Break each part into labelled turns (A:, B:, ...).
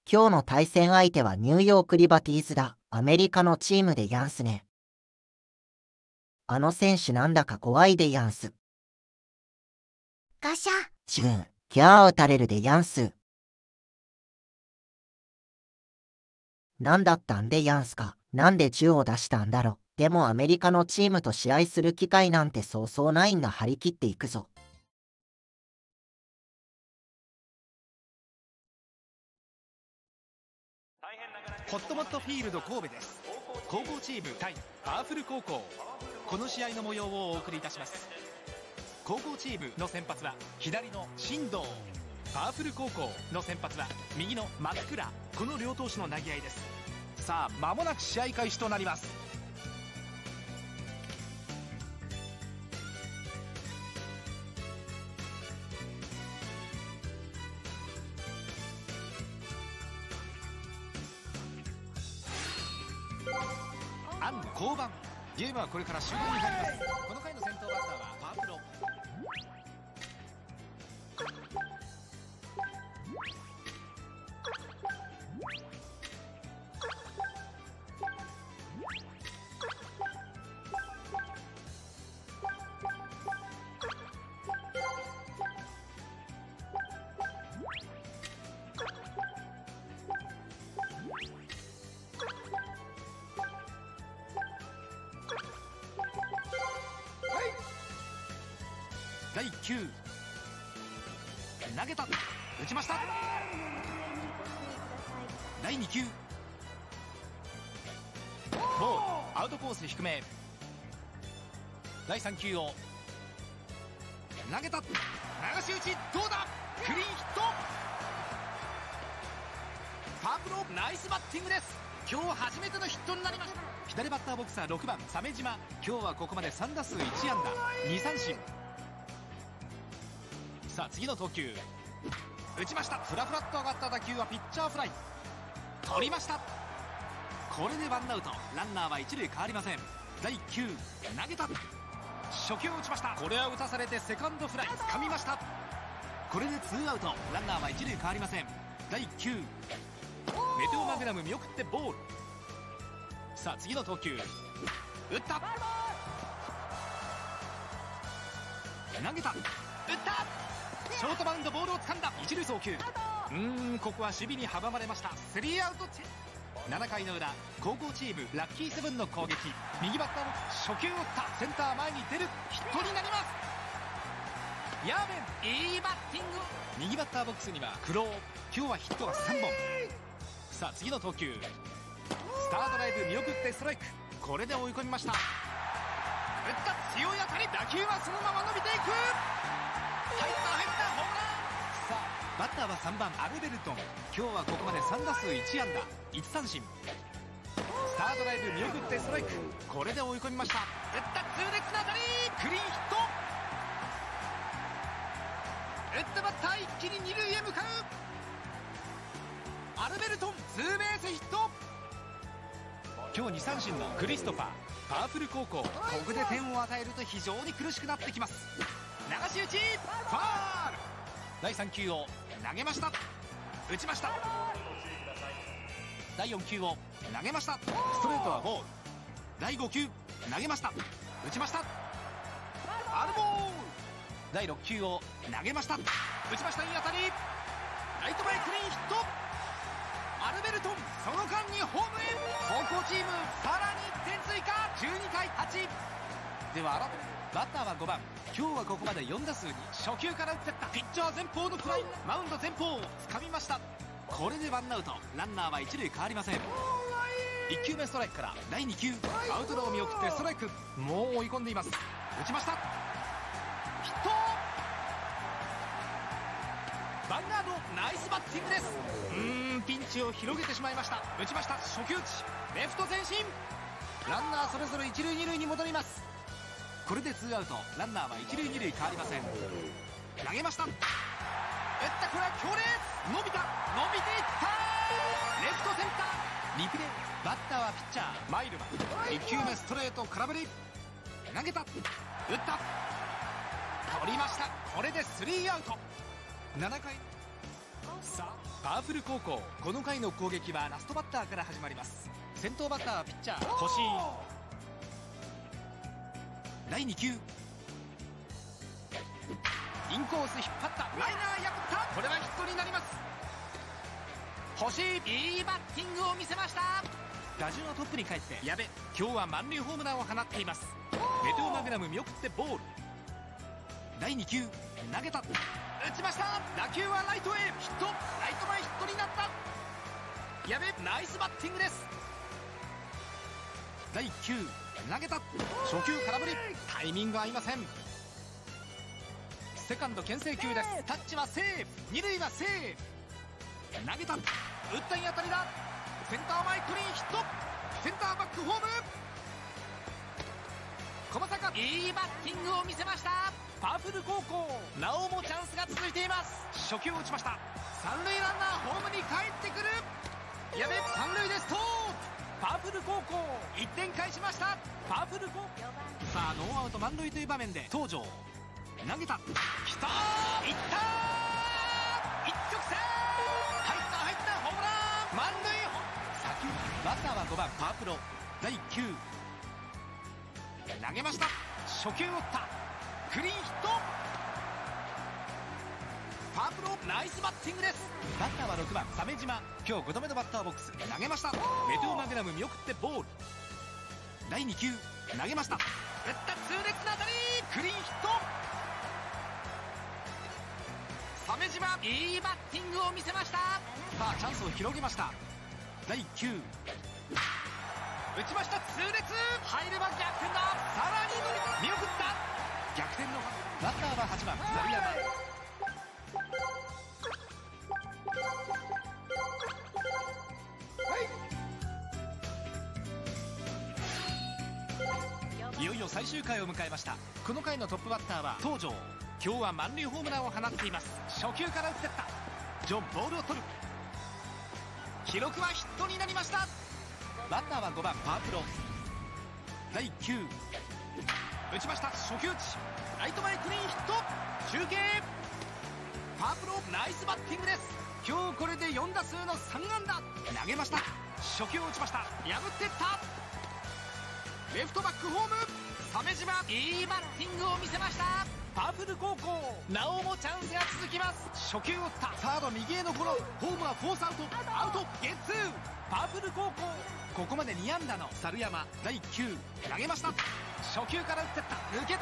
A: 今日の対戦相手はニューヨークリバティーズだ。アメリカのチームでやんすね。あの選手なんだか怖いでやんす。
B: ガシャ。
A: 自分、キャー打たれるでやんす。なんだったんでやんすか。なんで銃を出したんだろ。でもアメリカのチームと試合する機会なんてそうそうないんだ。張り切っていくぞ。
C: ホットモットフィールド神戸です。高校チーム対パワフル高校、この試合の模様をお送りいたします。高校チームの先発は左の進藤、パワフル高校の先発は右の松倉。この両投手の投げ合いです。さあ間もなく試合開始となります。アン降板。ゲームはこれから終盤に入ります。この回の先頭バッターはパワプロ。第1球投げた、打ちました。第2球ボール、アウトコース低め。第3球を投げた、流し打ち、どうだ、クリーンヒット。パープロナイスバッティングです。今日初めてのヒットになりました。左バッターボックスは6番鮫島。今日はここまで3打数1安打2三振。さあ次の投球、打ちました。フラフラっと上がった打球はピッチャーフライ、取りました。これでワンアウト、ランナーは一塁変わりません。第1球投げた、初球を打ちました。これは打たされてセカンドフライ、掴みました。これでツーアウト、ランナーは一塁変わりません。第1球メテオマグナム見送ってボール。さあ次の投球、打った、投げた、打った、ショートバウンド、ボールを掴んだ、一塁送球。ここは守備に阻まれました。スリーアウト。7回の裏、高校チームラッキーセブンの攻撃。右バッターボックス、初球を打った、センター前に出る、ヒットになります。やべん、いいバッティング。右バッターボックスにはクロー、今日はヒットが3本。さあ次の投球、スタードライブ見送ってストライク。これで追い込みました。打った、強い当たり、打球はそのまま伸びていく。入った、ホームラン。さあバッターは3番アルベルトン。今日はここまで3打数1安打1三振。スタードライブ見送ってストライク。これで追い込みました。打った痛烈な当たり、クリーンヒット。打ったバッター一気に二塁へ向かう。アルベルトンツーベースヒット。今日2三振のクリストファー。パワフル高校、ここで点を与えると非常に苦しくなってきます。流し打ち、ファール。第3球を投げました、打ちました。第4球を投げました、ストレートはボール。第5球投げました、打ちました、ファウルボール。第6球を投げました、打ちました、いい当たり、ライト前クリーンヒット。アルベルトンその間にホームイン。高校チームさらに1点追加、12対8。では改めてバッターは5番。今日はここまで4打数に初球から打ってった、ピッチャー前方のフライ、マウンド前方を掴みました。これでワンアウト、ランナーは一塁変わりません。1球目ストライクから第2球、アウトロー見送ってストライク。もう追い込んでいます。打ちました、ヒット。ヴァンガードナイスバッティングです。ピンチを広げてしまいました。打ちました、初球打ち、レフト前進。ランナーそれぞれ一塁二塁に戻ります。これでツーアウト、ランナーは一塁二塁変わりません。投げました、打った、これは強烈、伸びた、伸びていった、レフトセンター。リプレイ、バッターはピッチャーマイルマン。1球目ストレート空振り、投げた、打った、取りました。これでスリーアウト。7回、さあパワフル高校。この回の攻撃はラストバッターから始まります。先頭バッターはピッチャー星井。第2球、インコース引っ張った、ライナー破った。これはヒットになります。星井、いいバッティングを見せました。打順はトップに帰って矢部、今日は満塁ホームランを放っています。メテオマグナム見送ってボール。第2球、投げた、打ちました。打球はライトへヒット、ライト前ヒットになった。矢部、ナイスバッティングです。第1球、投げた、初球空振り、タイミング合いません。セカンド牽制球です。タッチはセーフ、二塁はセーフ。投げた、打ったに当たりだ。センター前クリーンヒット、センターバックホーム。小坂、いいバッティングを見せました。パワフル高校、なおもチャンスが続いています。初球を打ちました。三塁ランナーホームに帰ってくる。矢部、三塁でストープ。パワフル高校、1点返しました。パワフル高校、さあノーアウト満塁という場面で東條、投げた、きたー、いったー、一直線、入った入った、ホームラン、満塁。先バッターは5番パワプロ。第1球、投げました。初球を打った、クリーンヒット。パワプロ、ナイスバッティングです。バッターは6番鮫島、今日5度目のバッターボックス。投げました。メテオマグナム見送ってボール。第2球、投げました。打った、痛烈な当たり、クリーンヒット。鮫島、いいバッティングを見せました。さあチャンスを広げました。第1球、打ちました。痛烈、入れば逆転だ。さらに見送った、逆転のバッターは8番丸山。いよいよ最終回を迎えました。この回のトップバッターは東條、今日は満塁ホームランを放っています。初球から打ってった、ジョン、ボールを取る。記録はヒットになりました。バッターは5番パワプロ。第1球、打ちました。初球打ち、ライト前クリーンヒット。中継、パワプロ、ナイスバッティングです。今日これで4打数の3安打。投げました。初球を打ちました。破っていった、レフトバックホーム。鮫島、いいバッティングを見せました。パワフル高校、なおもチャンスが続きます。初球を打った、サード右へのゴロ、ホームはフォースアウト、アウト、ゲッツー。パワフル高校、ここまで2安打の猿山。第1球、投げました。初球から打ってった、抜けた。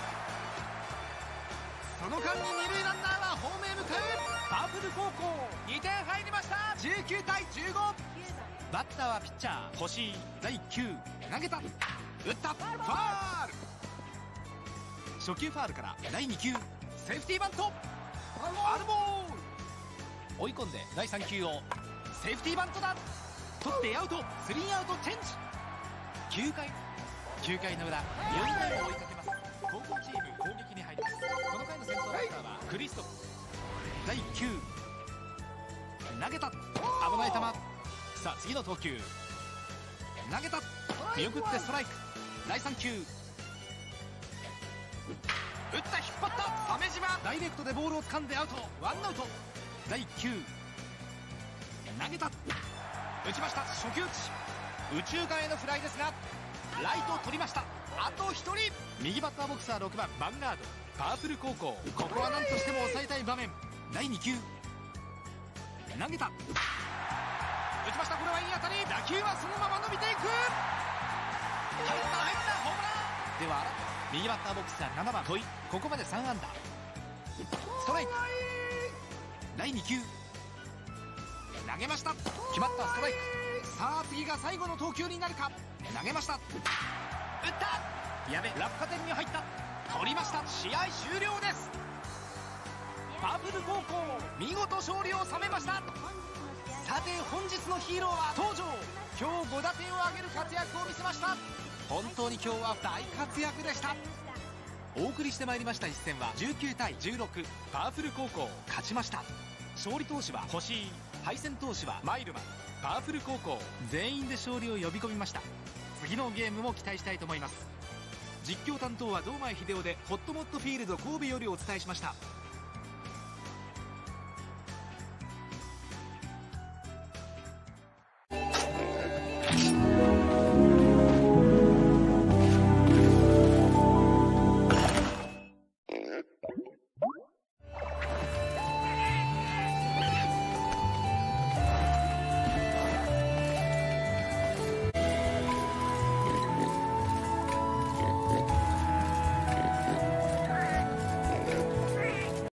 C: その間に二塁ランナーはホームへ向かう。パワフル高校、2点入りました。19対15。バッターはピッチャー星井。第1球、投げた、打った、ファール。初球ファールから第2球、セーフティーバント、ファウルボール。追い込んで第3球をセーフティーバントだ、取ってアウト、スリーアウトチェンジ。9回の裏、4点を追いかけます。高校チーム攻撃に入ります。この回の先頭バッターはクリストフ。第1球、投げた、危ない球。さあ次の投球、投げた、見送ってストライク。第3球、打った、引っ張った、鮫島、ダイレクトでボールを掴んでアウト、ワンアウト。第1球、投げた、打ちました。初球打ち、右中間へのフライですがライトを取りました。あと1人、右バッターボクサー6番ヴァンガード。パワフル高校、ここは何としても抑えたい場面。第2球、投げた、打ちました。これはいい当たり、打球はそのまま伸びていく。入った、ホームラン。では右バッターボックスは7番戸井、ここまで3安打。ストライク。第2球、投げました。決まった、ストライク。さあ次が最後の投球になるか。投げました、打った、やべ、落下点に入った、取りました。試合終了です。パワフル高校、見事勝利を収めました。さて本日のヒーローは東條、今日5打点を挙げる活躍を見せました。本当に今日は大活躍でした。お送りしてまいりました一戦は19対16、パワフル高校勝ちました。勝利投手は星井、敗戦投手はマイルマン。パワフル高校全員で勝利を呼び込みました。次のゲームも期待したいと思います。実況担当は堂前秀夫でホットモットフィールド神戸よりお伝えしました。 です。